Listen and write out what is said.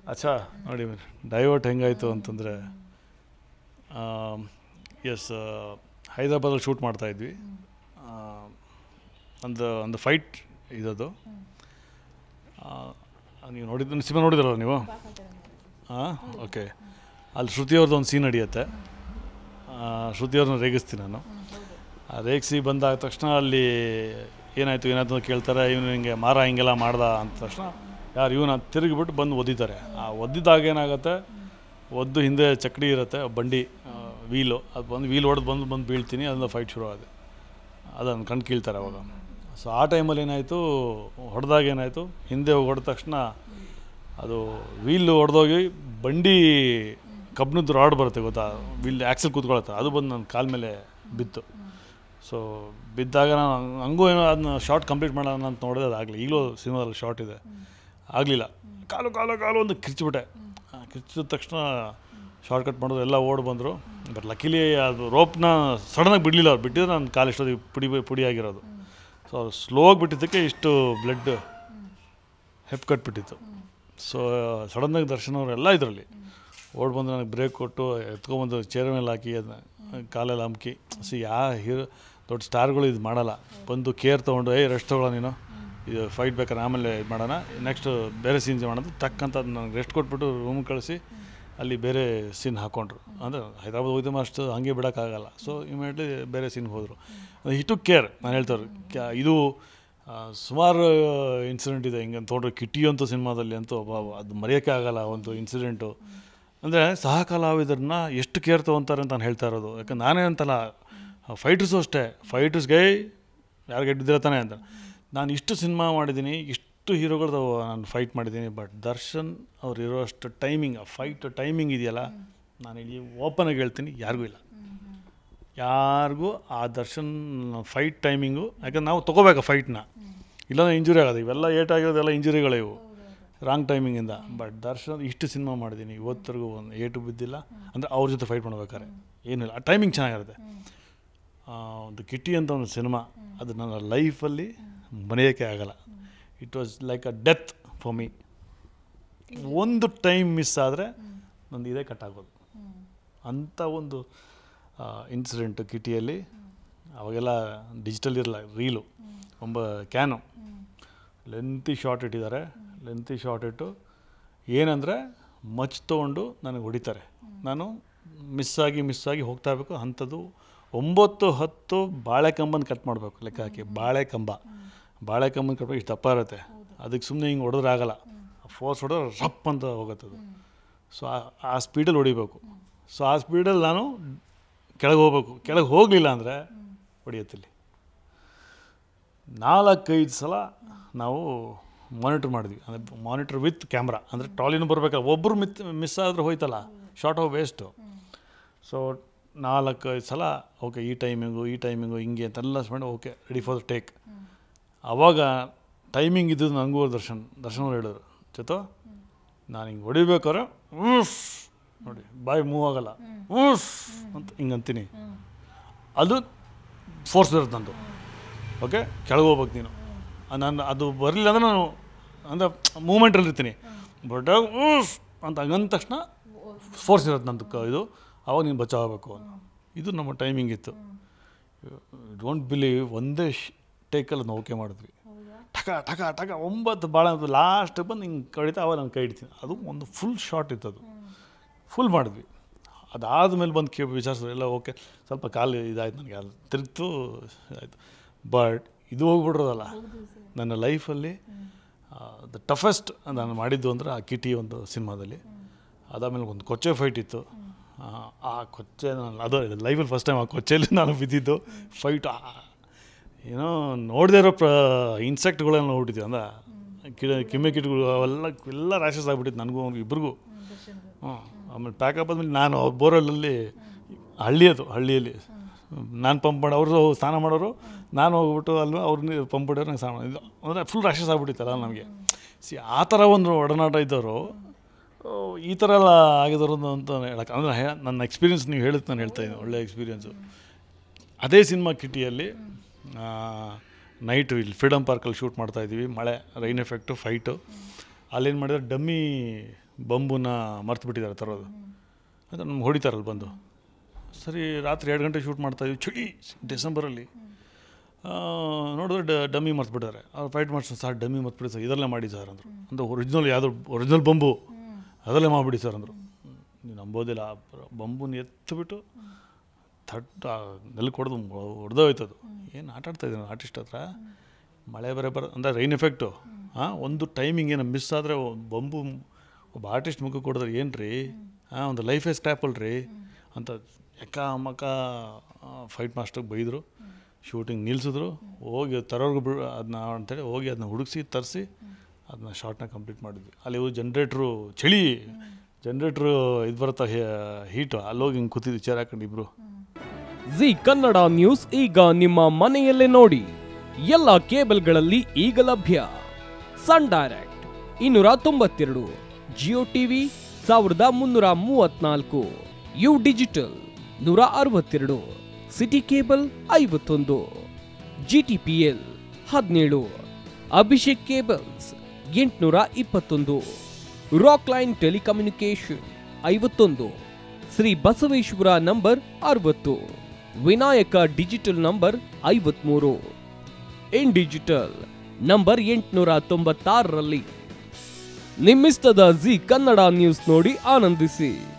ಅಚ್ಚಾ ನೋಡಿ ಡೈವರ್ಟ್ ಹೆಂಗಾಯಿತು ಅಂತಂದರೆ S ಹೈದ್ರಾಬಾದಲ್ಲಿ shoot ಮಾಡ್ತಾಯಿದ್ವಿ. ಒಂದು ಫೈಟ್ ಇದದು. ನೀವು ನೋಡಿದ್ದು ಸಿನಿಮಾ ನೋಡಿದ್ರಲ್ಲ ನೀವು? ಹಾಂ, ಓಕೆ. ಅಲ್ಲಿ ಶ್ರುತಿಯವ್ರದ್ದು ಒಂದು ಸೀನ್ ನಡೆಯುತ್ತೆ. ಶ್ರುತಿಯವ್ರನ್ನ ರೇಗಿಸ್ತೀನಿ ನಾನು. ರೇಗಿಸಿ ಬಂದಾದ ತಕ್ಷಣ ಅಲ್ಲಿ ಏನಾಯಿತು ಅಂತ ಕೇಳ್ತಾರೆ. ಇವನು ಹಿಂಗೆ ಹಿಂಗೆಲ್ಲ ಮಾಡ್ದ ಅಂದ ತಕ್ಷಣ ಇವನು ತಿರುಗಿಬಿಟ್ಟು ಬಂದು ಒದ್ದಿದ್ದಾರೆ. ಆ ಒದ್ದಿದಾಗ ಏನಾಗುತ್ತೆ, ಒದ್ದು ಹಿಂದೆ ಚಕ್ಕಡಿ ಇರುತ್ತೆ, ಬಂಡಿ ವೀಲು, ಅದು ಬಂದು ವೀಲ್ ಹೊಡೆದು ಬಂದು ಬೀಳ್ತೀನಿ. ಅದರಿಂದ ಫೈಟ್ ಶುರು ಆಗಿದೆ. ಅದನ್ನು ಕಣ್ಣು ಕೀಳ್ತಾರೆ ಅವಾಗ. ಸೊ ಆ ಟೈಮಲ್ಲಿ ಏನಾಯಿತು, ಹೊಡೆದಾಗ ಏನಾಯಿತು, ಹಿಂದೆ ಹೊಡೆದ ತಕ್ಷಣ ಅದು ವೀಲ್ ಹೊಡೆದೋಗಿ ಬಂಡಿ ಕಬ್ಬಿಣದ ರಾಡ್ ಬರುತ್ತೆ ಗೊತ್ತಾ, ವೀಲ್ ಆ್ಯಕ್ಸಲ್ ಕೂತ್ಕೊಳತ್ತೆ, ಅದು ಬಂದು ನನ್ನ ಕಾಲ ಮೇಲೆ ಬಿತ್ತು. ಸೊ ಬಿದ್ದಾಗ ನಾನು ಹಂಗೂ ಏನೋ ಅದನ್ನ ಶಾರ್ಟ್ ಕಂಪ್ಲೀಟ್ ಮಾಡೋಣ ಅಂತ ನೋಡಿದೆ, ಅದಾಗಲಿ. ಈಗಲೂ ಸಿನಿಮಾದಲ್ಲಿ ಶಾರ್ಟ್ ಇದೆ, ಆಗಲಿಲ್ಲ. ಕಾಲು ಒಂದು ಕಿರ್ಚಿಬಿಟ್ಟೆ. ಕಿರ್ಚಿದ ತಕ್ಷಣ ಶಾರ್ಟ್ ಕಟ್ ಮಾಡೋದು ಎಲ್ಲ ಓಡಿ ಬಂದರು. ಬಟ್ ಲಕ್ಕಿಲಿ ಅದು ರೋಪ್ನ ಸಡನ್ನಾಗಿ ಬಿಡಲಿಲ್ಲ. ಅವ್ರು ಬಿಟ್ಟಿದ್ರೆ ನನ್ನ ಕಾಲು ಎಷ್ಟೊತ್ತಿಗೆ ಪುಡಿ ಆಗಿರೋದು. ಸೊ ಅವ್ರು ಸ್ಲೋಗಿ ಬಿಟ್ಟಿದ್ದಕ್ಕೆ ಇಷ್ಟು ಬ್ಲಡ್ ಹೆಪ್ ಕಟ್ಬಿಟ್ಟಿತ್ತು. ಸೊ ಸಡನ್ನಾಗಿ ದರ್ಶನ್ ಅವರೆಲ್ಲ ಇದರಲ್ಲಿ ಓಡಿ ಬಂದು ನನಗೆ ಬ್ರೇಕ್ ಕೊಟ್ಟು ಎತ್ಕೊಂಬಂದು ಚೇರ್ ಮೇಲೆ ಹಾಕಿ ಅದನ್ನ ಕಾಲೆಲ್ಲ ಹಮ್ಕಿ. ಸೊ ಹೀರೋ ದೊಡ್ಡ ಸ್ಟಾರ್ಗಳು ಇದು ಮಾಡಲ್ಲ. ಬಂದು ಕೇರ್ ತೊಗೊಂಡು ರೆಸ್ಟ್ ತೊಗೊಳ್ಳೋ ನೀನು, ಇದು ಫೈಟ್ ಬೇಕಾದ್ರೆ ಆಮೇಲೆ ಇದು ಮಾಡೋಣ, ನೆಕ್ಸ್ಟ್ ಬೇರೆ ಸೀನ್ಸ್ ಮಾಡೋದು ಟಕ್ಕಂತ ನನಗೆ ರೆಸ್ಟ್ ಕೊಟ್ಬಿಟ್ಟು ರೂಮ್ ಕಳಿಸಿ ಅಲ್ಲಿ ಬೇರೆ ಸೀನ್ ಹಾಕ್ಕೊಂಡ್ರು. ಅಂದರೆ ಹೈದ್ರಾಬಾದ್ ಹೋಗಿದ್ದೆ ಅಷ್ಟು ಹಂಗೆ ಬಿಡೋಕ್ಕಾಗಲ್ಲ. ಸೊ ಇಮಿಡಿಯೇಟ್ಲಿ ಬೇರೆ ಸೀನ್ಗೆ ಹೋದರು. ಇಷ್ಟು ಕೇರ್ ನಾನು ಹೇಳ್ತಾರೆ. ಇದು ಸುಮಾರು ಇನ್ಸಿಡೆಂಟ್ ಇದೆ ಹಿಂಗೆ ತೊಗೊಂಡ್ರೆ. ಕಿಟ್ಟಿ ಅಂತೂ ಸಿನಿಮಾದಲ್ಲಿ ಅಂತೂ ಅದು ಮರೆಯೋಕ್ಕೆ ಆಗಲ್ಲ ಒಂದು ಇನ್ಸಿಡೆಂಟು. ಅಂದರೆ ಸಹ ಕಲಾವಿದರನ್ನ ಎಷ್ಟು ಕೇರ್ ತೊಗೊತಾರೆ ಅಂತ ನಾನು ಹೇಳ್ತಾ ಇರೋದು. ಯಾಕಂದ್ರೆ ನಾನೇ ಅಂತಲ್ಲ, ಫೈಟರ್ಸು ಅಷ್ಟೇ. ಫೈಟರ್ಸ್ಗೆ ಯಾರು ಗೆದ್ದಿರತ್ತಾನೆ ಅಂತ. ನಾನು ಇಷ್ಟು ಸಿನಿಮಾ ಮಾಡಿದ್ದೀನಿ, ಇಷ್ಟು ಹೀರೋಗಳದ್ದು ನಾನು ಫೈಟ್ ಮಾಡಿದ್ದೀನಿ. ಬಟ್ ದರ್ಶನ್ ಅವ್ರು ಇರೋಷ್ಟು ಟೈಮಿಂಗ್, ಆ ಫೈಟ್ ಟೈಮಿಂಗ್ ಇದೆಯಲ್ಲ, ನಾನು ಇಲ್ಲಿ ಓಪನಾಗಿ ಹೇಳ್ತೀನಿ, ಯಾರಿಗೂ ಇಲ್ಲ. ಯಾರಿಗೂ ಆ ದರ್ಶನ್ ಫೈಟ್ ಟೈಮಿಂಗು, ಯಾಕಂದ್ರೆ ನಾವು ತೊಗೋಬೇಕು ಫೈಟ್ನ, ಇಲ್ಲಾಂದ್ರೆ ಇಂಜುರಿ ಆಗೋದು. ಇವೆಲ್ಲ ಏಟಾಗಿರೋದೆಲ್ಲ ಇಂಜುರಿಗಳೇ ಇವು, ರಾಂಗ್ ಟೈಮಿಂಗಿಂದ. ಬಟ್ ದರ್ಶನ್ ಇಷ್ಟು ಸಿನಿಮಾ ಮಾಡಿದ್ದೀನಿ, ಇವತ್ತರೆಗೂ ಒಂದು ಏಟು ಬಿದ್ದಿಲ್ಲ. ಅಂದರೆ ಅವ್ರ ಜೊತೆ ಫೈಟ್ ಮಾಡ್ಬೇಕಾರೆ ಏನಿಲ್ಲ, ಆ ಟೈಮಿಂಗ್ ಚೆನ್ನಾಗಿರುತ್ತೆ. ಒಂದು ಕಿಟ್ಟಿ ಅಂತ ಒಂದು ಸಿನಿಮಾ, ಅದು ನನ್ನ ಲೈಫಲ್ಲಿ ಮರೆಯೋಕ್ಕೆ ಆಗಲ್ಲ. It was like a death for me. ಒಂದು ಟೈಮ್ ಮಿಸ್ ಆದರೆ ನಂದು ಇದೇ ಕಟ್ಟಾಗೋದು. ಅಂಥ ಒಂದು ಇನ್ಸಿಡೆಂಟು ಕಿಟಿಯಲ್ಲಿ. ಅವಾಗೆಲ್ಲ ಡಿಜಿಟಲ್ ಇರಲ್ಲ, ರೀಲು, ಕ್ಯಾನು ಲೆಂತಿ ಶಾರ್ಟ್ ಇಟ್ಟಿದ್ದಾರೆ. ಲೆಂತಿ ಶಾರ್ಟ್ ಇಟ್ಟು ಏನಂದರೆ ಮಚ್ ತೊಗೊಂಡು ನನಗೆ ಹೊಡಿತಾರೆ. ನಾನು ಮಿಸ್ಸಾಗಿ ಹೋಗ್ತಾ ಇರಬೇಕು. ಅಂಥದ್ದು 9-10 ಬಾಳೆಕಂಬನ ಕಟ್ ಮಾಡಬೇಕು ಲೆಕ್ಕ ಹಾಕಿ. ಬಾಳೆಕಂಬನ ಕಟ್ಬೇಕು, ಇಷ್ಟು ದಪ್ಪ ಇರುತ್ತೆ. ಅದಕ್ಕೆ ಸುಮ್ಮನೆ ಹಿಂಗೆ ಹೊಡೆದ್ರೆ ಆಗಲ್ಲ, ಫೋರ್ಸ್ ಹೊಡೆದ್ರೆ ರಪ್ ಅಂತ ಹೋಗುತ್ತದು. ಸೊ ಆ ಸ್ಪೀಡಲ್ಲಿ ಹೊಡಿಬೇಕು. ಸೊ ಆ ಸ್ಪೀಡಲ್ಲಿ ನಾನು ಕೆಳಗೆ ಹೋಗ್ಬೇಕು. ಕೆಳಗೆ ಹೋಗಲಿಲ್ಲ ಅಂದರೆ ಹೊಡಿಯತ್ತಿಲ್ಲಿ. 4-5 ಸಲ ನಾವು ಮಾನಿಟ್ರ್ ಮಾಡಿದ್ವಿ. ಅಂದರೆ ಮಾನಿಟ್ರ್ ವಿತ್ ಕ್ಯಾಮ್ರಾ, ಅಂದರೆ ಟ್ರಾಲಿನೂ ಬರಬೇಕಲ್ಲ. ಒಬ್ಬರು ಮಿಸ್ ಆದರೆ ಹೋಯ್ತಲ್ಲ, ಶಾರ್ಟ್ ಆಫ್ ವೇಸ್ಟು. ಸೊ 4-5 ಸಲ ಓಕೆ, ಈ ಟೈಮಿಂಗು ಹಿಂಗೆ ಅಂತೆಲ್ಲ ಮಾಡಿ okay ready for the take. ಆವಾಗ ಟೈಮಿಂಗ್ ಇದ್ದದ್ದು ನನಗೂ ದರ್ಶನ್ ಅವ್ರು ಹೇಳಿದ್ರು, ಚೇತೋ ನಾನು ಹಿಂಗೆ ಹೊಡಿಬೇಕಾದ್ರೆ ನೋಡಿ ಬಾಯಿ ಮೂವ್ ಆಗಲ್ಲ ಅಂತ ಹಿಂಗೆ ಅಂತೀನಿ. ಅದು ಫೋರ್ಸ್ ಇರುತ್ತೆ ನಂದು. ಓಕೆ, ಕೆಳಗೆ ಹೋಗ್ಬೇಕು ನೀನು. ನಾನು ಅದು ಬರಲಿಲ್ಲ ಅಂದರೆ ನಾನು ಅಂದರೆ ಮೂಮೆಂಟಲ್ಲಿ ಇರ್ತೀನಿ. ಬಟ್ ಅಂತ ಹಂಗಂದ ತಕ್ಷಣ ಫೋರ್ಸ್ ಇರುತ್ತೆ ನಂದು ಇದು. ಆವಾಗ ನೀನು ಬಚಾವಬೇಕು. ಇದು ನಮ್ಮ ಟೈಮಿಂಗ್ ಇತ್ತು. ಡೋಂಟ್ ಬಿಲೀವ್, ಒಂದೇ ಟೇಕಲ್ಲಿ ನಾವು ಓಕೆ ಮಾಡಿದ್ವಿ. ಟಕ 9 ಭಾಳ ಲಾಸ್ಟ್ ಬಂದು ಹಿಂಗೆ ಕಡಿತಾ ಅವಾಗ ನಾನು ಕೈ ಹಿಡ್ತೀನಿ. ಅದು ಒಂದು ಫುಲ್ ಶಾರ್ಟ್ ಇತ್ತು, ಅದು ಫುಲ್ ಮಾಡಿದ್ವಿ. ಅದಾದಮೇಲೆ ಬಂದು ವಿಚಾರಿಸಿದ್ರು ಎಲ್ಲ ಓಕೆ. ಸ್ವಲ್ಪ ಕಾಲು ಇದಾಯ್ತು, ನನಗೆ ಅಲ್ಲಿ ತಿರುಗ್ತು ಆಯಿತು. ಬಟ್ ಇದು ಹೋಗ್ಬಿಡ್ರೋದಲ್ಲ ನನ್ನ ಲೈಫಲ್ಲಿ ದ ಟಫೆಸ್ಟ್ ನಾನು ಮಾಡಿದ್ದು ಅಂದರೆ ಆ ಕಿಟಿ ಒಂದು ಸಿನಿಮಾದಲ್ಲಿ. ಅದಾದಮೇಲೆ ಒಂದು ಕೊಚ್ಚೆ ಫೈಟ್ ಇತ್ತು. ಆ ಕೊಚ್ಚೆ ನಾನು ಅದು ಲೈಫಲ್ಲಿ ಫಸ್ಟ್ ಟೈಮ್ ಆ ಕೊಚ್ಚೆಯಲ್ಲಿ ನಾನು ಬಿದ್ದಿದ್ದು ಫೈಟ್. ಏನೋ ನೋಡದೇ ಇರೋ ಇನ್ಸೆಕ್ಟ್ಗಳೆಲ್ಲ ನೋಡ್ಬಿಟ್ಟಿದ್ವಿ. ಅಂದ್ರೆ ಕಿಮ್ಮೆ ಕಿಟ್ಗಳು ಅವೆಲ್ಲ ರ್ಯಾಷಸ್ ಆಗಿಬಿಟ್ಟಿತ್ತು ನನಗೂ ಇಬ್ರಿಗೂ. ಆಮೇಲೆ ಪ್ಯಾಕಪ್ ಆದಮೇಲೆ ನಾನು ಅವ್ರ ಬೋರಲ್ಲಲ್ಲಿ ಹಳ್ಳಿಯಲ್ಲಿ ನಾನು ಪಂಪ್ ಮಾಡಿ, ಅವರು ಸ್ನಾನ ಮಾಡೋರು, ನಾನು ಹೋಗ್ಬಿಟ್ಟು ಅಲ್ಲಿ ಅವ್ರನ್ನ ಪಂಪ್ ಹೊಡೆಯೋರು, ನಂಗೆ ಸ್ನಾನ ಮಾಡಿದ್ದು. ಅಂದರೆ ಫುಲ್ ರ್ಯಾಷಸ್ ಆಗಿಬಿಟ್ಟಿತ್ತಲ್ಲ ನಮಗೆ. ಆ ಥರ ಒಂದು ಒಡನಾಟ ಇದ್ದವರು ಈ ಥರ ಎಲ್ಲ ಆಗಿದವರು ಅಂತ ಹೇಳಕ್ಕೆ, ಅಂದರೆ ನನ್ನ ಎಕ್ಸ್ಪೀರಿಯನ್ಸ್ ನೀವು ಹೇಳಿದ್ದು ನಾನು ಹೇಳ್ತಾಯಿದ್ದೀನಿ, ಒಳ್ಳೆ ಎಕ್ಸ್ಪೀರಿಯೆನ್ಸು. ಅದೇ ಸಿನಿಮಾ ಕಿಟಿಯಲ್ಲಿ ನೈಟು ಇಲ್ಲಿ ಫ್ರೀಡಮ್ ಪಾರ್ಕಲ್ಲಿ ಶೂಟ್ ಮಾಡ್ತಾಯಿದ್ವಿ. ಮಳೆ, ರೈನ್ ಎಫೆಕ್ಟು, ಫೈಟು. ಅಲ್ಲೇನು ಮಾಡಿದ್ರೆ ಡಮ್ಮಿ ಬಂಬುನ ಮರ್ತು ಬಿಟ್ಟಿದ್ದಾರೆ ತರೋದು. ಅದು ನಮ್ಗೆ ಹೊಡಿತಾರಲ್ಲ ಬಂದು. ಸರಿ ರಾತ್ರಿ 2 ಗಂಟೆ ಶೂಟ್ ಮಾಡ್ತಾಯಿದ್ವಿ, ಚಳಿ ಡಿಸೆಂಬರಲ್ಲಿ. ನೋಡಿದ್ರೆ ಡಮ್ಮಿ ಮರ್ತ್ಬಿಟ್ಟಿದ್ದಾರೆ. ಅವ್ರು ಫೈಟ್ ಮಾಡ್ತಾರೆ, ಸರ್ ಡಮ್ಮಿ ಮರ್ತ್ಬಿಡಿ ಸರ್, ಇದರಲ್ಲೇ ಮಾಡಿ ಸರ್ ಅಂದರು. ಅಂದರೆ ಒರಿಜಿನಲ್ ಬಂಬು ಅದರಲ್ಲೇ ಮಾಡಿಬಿಡಿ ಸರ್ ಅಂದರು. ನೀವು ನಂಬೋದಿಲ್ಲ, ಬಂಬುನ ಎತ್ತಿಬಿಟ್ಟು ನೆಲಕ್ಕೆ ಹೊಡೆದೋಯ್ತದು. ಏನು ಆಟ ಆಡ್ತಾಯಿದ್ದೀನಿ ಆರ್ಟಿಸ್ಟ್ ಹತ್ರ, ಮಳೆ ಅಂದರೆ ರೈನ್ ಎಫೆಕ್ಟು. ಒಂದು ಟೈಮಿಂಗ್ ಏನೋ ಮಿಸ್ ಆದರೆ ಬಂಬು ಒಬ್ಬ ಆರ್ಟಿಸ್ಟ್ ಮುಖಕ್ಕೆ ಕೊಡಿದ್ರೆ ಏನು ರೀ, ಒಂದು ಲೈಫೇ ಸ್ಟ್ಯಾಪಲ್ ರೀ ಅಂತ ಮಕ್ಕ ಫೈಟ್ ಮಾಸ್ಟರ್ಗೆ ಬೈದರು. ಶೂಟಿಂಗ್ ನಿಲ್ಲಿಸಿದ್ರು. ಹೋಗಿ ತರೋರ್ಗು ಅದನ್ನ ಅಂತೇಳಿ ಹೋಗಿ ಅದನ್ನ ಹುಡುಗಿಸಿ ತರಿಸಿ ಅದನ್ನ ಶಾರ್ಟ್ನ ಕಂಪ್ಲೀಟ್ ಮಾಡಿದ್ವಿ. ಅಲ್ಲಿ ಜನ್ರೇಟ್ರು ಚಳಿ, ಜನ್ರೇಟ್ರು ಇದು ಬರುತ್ತಾ ಹೀಟು, ಅಲ್ಲೋಗಿ ಹಿಂಗೆ ಕೂತಿದ್ವಿ ಚೇರ್ ಹಾಕೊಂಡು ಇಬ್ಬರು. ಜಿ ಕನ್ನಡ ನ್ಯೂಸ್ ಈಗ ನಿಮ್ಮ ಮನೆಯಲ್ಲೇ ನೋಡಿ. ಎಲ್ಲ ಕೇಬಲ್ಗಳಲ್ಲಿ ಈಗ ಲಭ್ಯ. Sun Direct 292, Jio TV 1334, U digital 162, city cable 51, GTPL 17, Abhishek cables 821, rock line telecommunication 51, Shri Basaveshwara number 60, Vinayaka digital number 53, in digital number 896ರಲ್ಲಿ. ನಿಮ್ಮಿಸ್ತದ ಜಿ ಕನ್ನಡ ನ್ಯೂಸ್ ನೋಡಿ ಆನಂದಿಸಿ.